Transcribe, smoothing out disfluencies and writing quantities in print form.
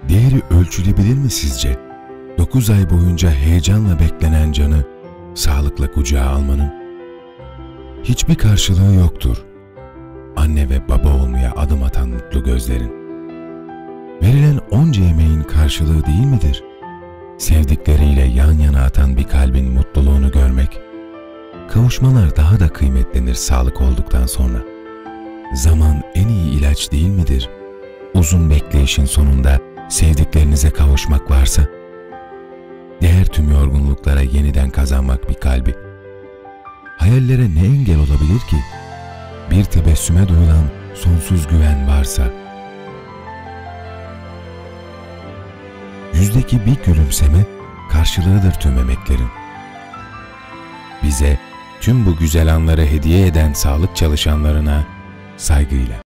Değeri ölçülebilir mi sizce? 9 ay boyunca heyecanla beklenen canı sağlıkla kucağa almanın. Hiçbir karşılığı yoktur. Anne ve baba olmaya adım atan mutlu gözlerin. Verilen onca emeğin karşılığı değil midir? Sevdikleriyle yan yana atan bir kalbin mutluluğunu görmek. Kavuşmalar daha da kıymetlenir sağlık olduktan sonra. Zaman en iyi ilaç değil midir? Uzun bekleyişin sonunda sevdiklerinize kavuşmak varsa, değer tüm yorgunluklara yeniden kazanmak bir kalbi. Hayallere ne engel olabilir ki? Bir tebessüme duyulan sonsuz güven varsa, yüzdeki bir gülümseme karşılığıdır tüm emeklerin. Bize tüm bu güzel anları hediye eden sağlık çalışanlarına saygıyla.